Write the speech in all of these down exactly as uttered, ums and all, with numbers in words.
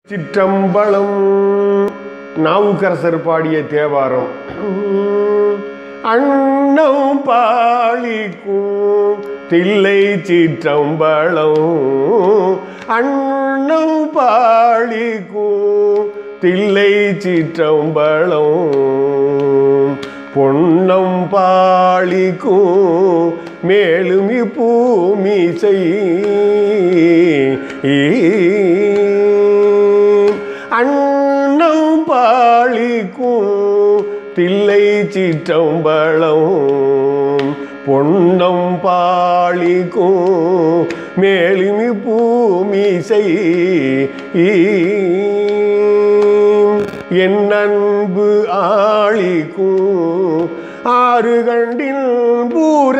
சிற்றம்பலம் நாவுக்கரசர் பாடிய தேவாரம். அன்னம் பாலிக்கும் தில்லை சிற்றம்பலம், அன்னம் பாலிக்கும் தில்லை சிற்றம்பலம், பொன்னம் பாலிக்கும் மேலும் இப்பூமிசை, அன்னம் பாலிக்கும் தில்லை சிற்றம்பலம், பொன்னம் பாலிக்கும் மேலுமி பூமிசை, என் அன்பு ஆளிக்கும் ஆறு கண்டில் பூர,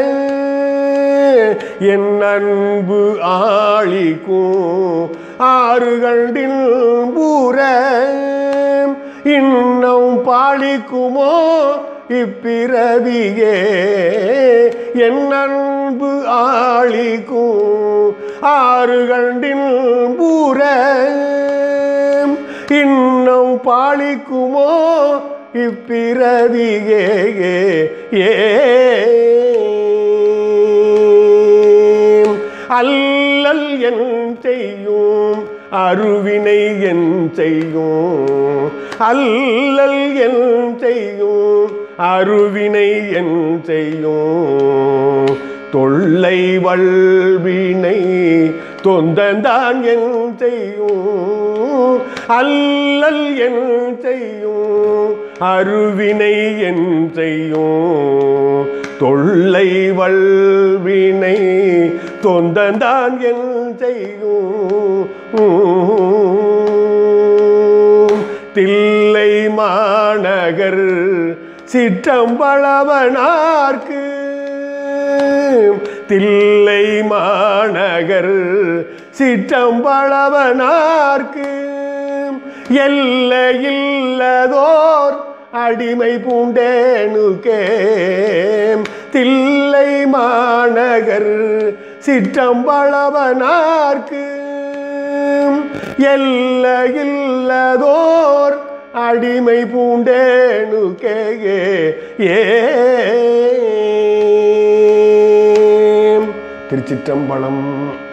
என் அன்பு ஆளிக்கும் ஆறு கண்டில் பூர, இன்னும் பாலிக்குமோ இப்பிறவியே, என் அன்பு ஆளிக்கும் ஆறு கண்டில் பூர, இன்னும் பாலிக்குமோ இப்பிறவியே, ஏ அல்லல் என் செய்யும் அருவினை என் செய்யும், அல்லல் என் செய்யும் அருவினை என் செய்யும், தொல்லை வல்வினை தொந்தந்தான் என் செய்யும், அல்லல் என் செய்யும் அருவினை என் செய்யும், தொல்லை வல்வினை தொந்தந்தான் என் செய்யும், தில்லை மாநகர் சிற்றம்பலவனார்க்கு, தில்லை மாநகர் சிற்றம்பலவனார்க்கு, எல்லையில்லதோர் அடிமை பூண்டேனுக்கே, தில்லை மாநகர் சிற்றம்பலவனார்க்கு, எல்லையில்லதோர் அடிமை பூண்டேனுக்கே, ஏ திருச்சிற்றம்பலம்.